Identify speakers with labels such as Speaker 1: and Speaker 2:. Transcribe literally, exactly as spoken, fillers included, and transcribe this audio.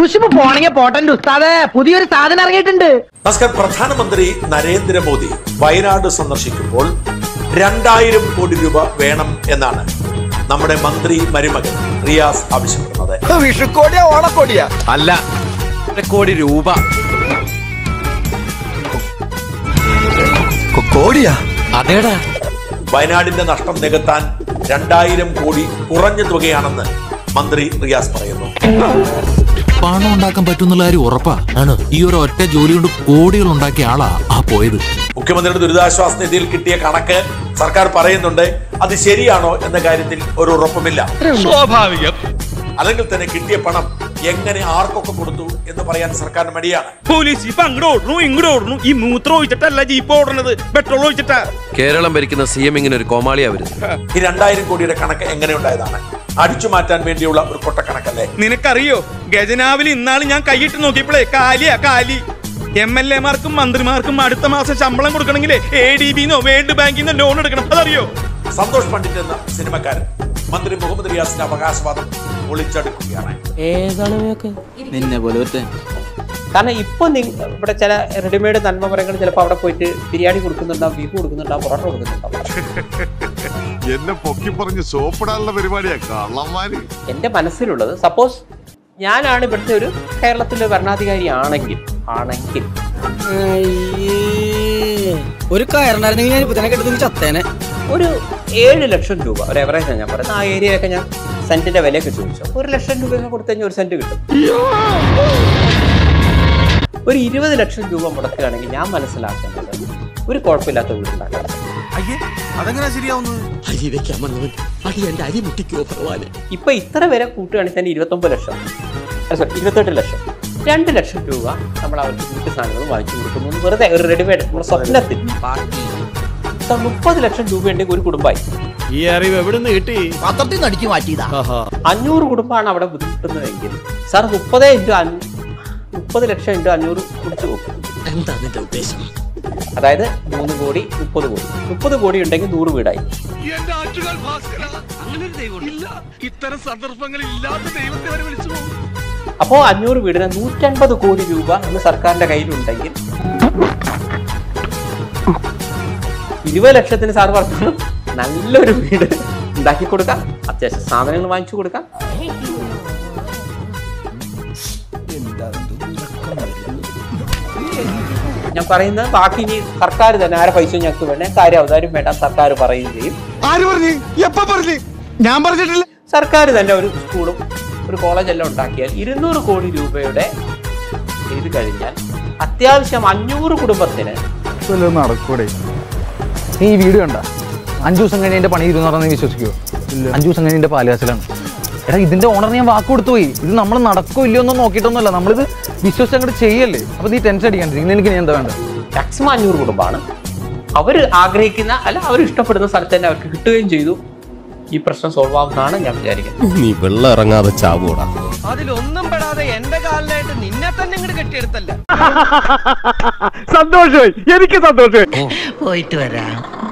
Speaker 1: പോണെങ്കിൽ പോട്ടന്റെ ഉസ്താദേ, പുതിയൊരു സാധനം ഇറങ്ങിയിട്ടുണ്ട്.
Speaker 2: നമസ്കാരം. പ്രധാനമന്ത്രി നരേന്ദ്രമോദി വയനാട് സന്ദർശിക്കുമ്പോൾ രണ്ടായിരം കോടി രൂപ വേണം എന്നാണ് നമ്മുടെ മന്ത്രി മരുമകൻ റിയാസ് ആവശ്യപ്പെടുന്നത്.
Speaker 3: വിഷുക്കോടിയാ ഓണക്കോടിയാ?
Speaker 4: അല്ല, കോടി രൂപ.
Speaker 3: കോടിയാ?
Speaker 4: അതേടാ.
Speaker 2: വയനാടിന്റെ നഷ്ടം നികത്താൻ രണ്ടായിരം കോടി കുറഞ്ഞ തുകയാണെന്ന് മന്ത്രി റിയാസ് പറയുന്നു.
Speaker 5: പണം ഉണ്ടാക്കാൻ പറ്റുന്നുള്ള കാര്യം ഉറപ്പാ. ആണ് ഈ ഒരു ഒറ്റ ജോലി കൊണ്ട് കോടികൾ ഉണ്ടാക്കിയ ആളാ ആ പോയത്.
Speaker 2: മുഖ്യമന്ത്രിയുടെ ദുരിതാശ്വാസ നിധിയിൽ കിട്ടിയ കണക്ക് സർക്കാർ പറയുന്നുണ്ട്. അത് ശരിയാണോ എന്ന കാര്യത്തിൽ ഒരു ഉറപ്പുമില്ല.
Speaker 4: സ്വാഭാവികം.
Speaker 2: അല്ലെങ്കിൽ തന്നെ കിട്ടിയ പണം എങ്ങനെ ആർക്കൊക്കെ കൊടുത്തു എന്ന് പറയാൻ സർക്കാരിന് മടിയാണ്.
Speaker 6: പോലീസ് ഇപ്പൊ അങ്ങോട്ട് ഓടുന്നു ഇങ്ങോട്ട് ഓടുന്നു. ഈ മൂത്രം ഒഴിച്ചിട്ടല്ല ജീപ്പ് ഓടുന്നത്, പെട്രോൾ ഒഴിച്ചിട്ടാ.
Speaker 4: കേരളം ഭരിക്കുന്ന സി എം ഇങ്ങനെ ഒരു കോമാളിയാ വരുന്നത്.
Speaker 2: ഈ രണ്ടായിരം കോടിയുടെ കണക്ക് എങ്ങനെ ഉണ്ടായതാണ്? അടിച്ചു മാറ്റാൻ വേണ്ടിയുള്ള ഒരു കൊട്ടക്കണക്കല്ലേ?
Speaker 6: നിനക്കറിയോ, ഖജനാവിൽ ഇന്നാള് ഞാൻ കൈയിട്ട് നോക്കിയപ്പോഴേ കാലിയാ കാലി. എം എൽ എമാർക്കും മന്ത്രിമാർക്കും അടുത്ത മാസം ശമ്പളം കൊടുക്കണമെങ്കിൽ എ ഡി ബിന്നോ വേൾഡ് ബാങ്കിന്നോ ലോൺ എടുക്കണം. അതറിയോ?
Speaker 2: സന്തോഷ് പണ്ഡിറ്റ് എന്ന സിനിമക്കാരൻ മന്ത്രി മുഹമ്മദ് റിയാസിന്റെ അവകാശവാദം പൊളിച്ചെടുക്കുകയാണ്.
Speaker 7: നിന്നെ പോലെ കാരണം ഇപ്പൊ ഇവിടെ ചില റെഡിമെയ്ഡ് നന്മമരങ്ങൾ ചിലപ്പോൾ അവിടെ പോയിട്ട് ബിരിയാണി കൊടുക്കുന്നുണ്ടാവും, ബീഫ് കൊടുക്കുന്നുണ്ടാവും, പൊറോട്ട കൊടുക്കുന്നുണ്ടാവും.
Speaker 8: എന്നെ പൊക്കി പറഞ്ഞ് സോപ്പിടാനുള്ള പരിപാടിയാ കള്ളന്മാര്.
Speaker 7: എന്റെ മനസ്സിലുള്ളത്, സപ്പോസ് ഞാനാണ് ഇവിടുത്തെ ഒരു കേരളത്തിലെ ഭരണാധികാരി ആണെങ്കിൽ ആണെങ്കിൽ
Speaker 1: ഒരു കയറിനായിരുന്നെങ്കിൽ ഞാൻ ഇപ്പൊ തന്നെ കെട്ടുന്ന ചത്തേനെ.
Speaker 7: ഒരു ഏഴ് ലക്ഷം രൂപ ഒരു എവറേജ് ഞാൻ പറയുന്നത്. ആ ഏരിയയൊക്കെ ഞാൻ സെന്റിന്റെ വിലയൊക്കെ ചോദിച്ചു. ഒരു ലക്ഷം രൂപയൊക്കെ കൊടുത്തു കഴിഞ്ഞാൽ ഒരു സെന്റ് കിട്ടും. ഒരു ഇരുപത് ലക്ഷം രൂപ മുടക്കുകയാണെങ്കിൽ ഞാൻ മനസ്സിലാക്കുന്നത് ഒരു കുഴപ്പമില്ലാത്ത വീടുണ്ടാക്കാം. ഇപ്പൊ ഇത്ര വരെ കൂട്ടുകയാണെങ്കിൽ തന്നെ ഇരുപത്തി ഒമ്പത് ലക്ഷം സോറി ഇരുപത്തെട്ട് ലക്ഷം രണ്ട് ലക്ഷം രൂപ നമ്മൾ അവർക്ക് വീട്ടു സാധനങ്ങൾ വാങ്ങിച്ചു കൊടുക്കുന്നു. വെറുതെ ഒരു റെഡിമെയ്ഡ് നമ്മുടെ സ്വപ്നത്തിൽ മുപ്പത് ലക്ഷം രൂപ ഉണ്ടെങ്കിൽ ഒരു കുടുംബമായി.
Speaker 5: ഈ അറിവ് എവിടെ നിന്ന് കിട്ടി?
Speaker 1: പത്രത്തിൽ നിന്ന് അടിച്ചു മാറ്റിയതാ.
Speaker 7: അഞ്ഞൂറ് കുടുംബമാണ് അവിടെ ബുദ്ധിമുട്ടുന്നതെങ്കിൽ സാർ മുപ്പത് ഇൻറ്റു മുപ്പത് ലക്ഷം ഇൻറ്റു അഞ്ഞൂറ് കുടിച്ചു പോകും.
Speaker 1: എന്താ നിന്റെ ഉദ്ദേശം?
Speaker 7: അതായത് മൂന്ന് കോടി മുപ്പത് കോടി മുപ്പത് കോടി ഉണ്ടെങ്കിൽ നൂറ് വീടായി.
Speaker 6: ഇത്തരം സന്ദർഭങ്ങൾ ഇല്ലാത്ത ദൈവത്തെ വരെ വിളിച്ചു പോകും.
Speaker 7: അപ്പോ അഞ്ഞൂറ് വീടിന് നൂറ്റൻപത് കോടി രൂപ ഇന്ന് സർക്കാരിന്റെ കയ്യിലുണ്ടെങ്കിൽ ഇരുപത് ലക്ഷത്തിന് സാർ പറഞ്ഞു നല്ലൊരു വീട് ഉണ്ടാക്കി കൊടുക്കാം, അത്യാവശ്യം സാധനങ്ങൾ വാങ്ങിച്ചു കൊടുക്കാം. ഞാൻ പറയുന്നത് ബാക്കി ഇനി സർക്കാർ തന്നെ ആരെ പൈസ ഞങ്ങൾക്ക് വേണ്ട, കാര്യം അവതാരം വേണ്ട, സർക്കാർ പറയുകയും ചെയ്യും.
Speaker 8: ഞാൻ പറഞ്ഞിട്ടില്ല.
Speaker 7: സർക്കാർ തന്നെ ഒരു സ്കൂളും ഒരു കോളേജെല്ലാം ഉണ്ടാക്കിയാൽ ഇരുന്നൂറ് കോടി രൂപയുടെ ചെയ്ത് കഴിഞ്ഞാൽ അത്യാവശ്യം അഞ്ഞൂറ് കുടുംബത്തിന്
Speaker 3: നടക്കൂടെ? നീ ഈ വീഡിയോ കണ്ട അഞ്ചു ദിവസം കഴിഞ്ഞ് എന്റെ പണി ഇരുന്ന് പറഞ്ഞാൽ വിശ്വസിക്കുമോ? അഞ്ചു ദിവസം കഴിഞ്ഞ് എന്റെ പാലുകാശലാണ്. എടാ ഇതിന്റെ ഓണർ ഞാൻ വാക്ക് കൊടുത്തു പോയി. ഇത് നമ്മൾ നടക്കോ ഇല്ലയോ ഒന്നും നോക്കിയിട്ടൊന്നുമല്ല, നമ്മളിത് വിശ്വസിച്ച് അങ്ങോട്ട് ചെയ്യല്ലേ. അപ്പൊ നീ ടെൻഷൻ അടിക്കാണ്ടിരിക്കും. എനിക്ക് നീ എന്താ വേണ്ട?
Speaker 7: മാക്സിമം അഞ്ഞൂറ് കുടുംബമാണ് അവർ ആഗ്രഹിക്കുന്ന അല്ല അവർ ഇഷ്ടപ്പെടുന്ന സ്ഥലത്ത് തന്നെ അവർക്ക് കിട്ടുകയും ചെയ്തു. ഈ പ്രശ്നം സോൾവ് ആവുന്നതാണ് ഞാൻ വിചാരിക്കുന്നത്.
Speaker 4: നീ വെള്ളം ഇറങ്ങാതെ ചാവൂടാ.
Speaker 1: അതിലൊന്നും പെടാതെ എന്റെ കാലിലായിട്ട് നിന്നെ തന്നെ ഇങ്ങോട്ട് കെട്ടിയെടുത്തല്ല.
Speaker 8: സന്തോഷമായി, എനിക്ക് സന്തോഷമായി.
Speaker 1: പോയിട്ട് വരാം.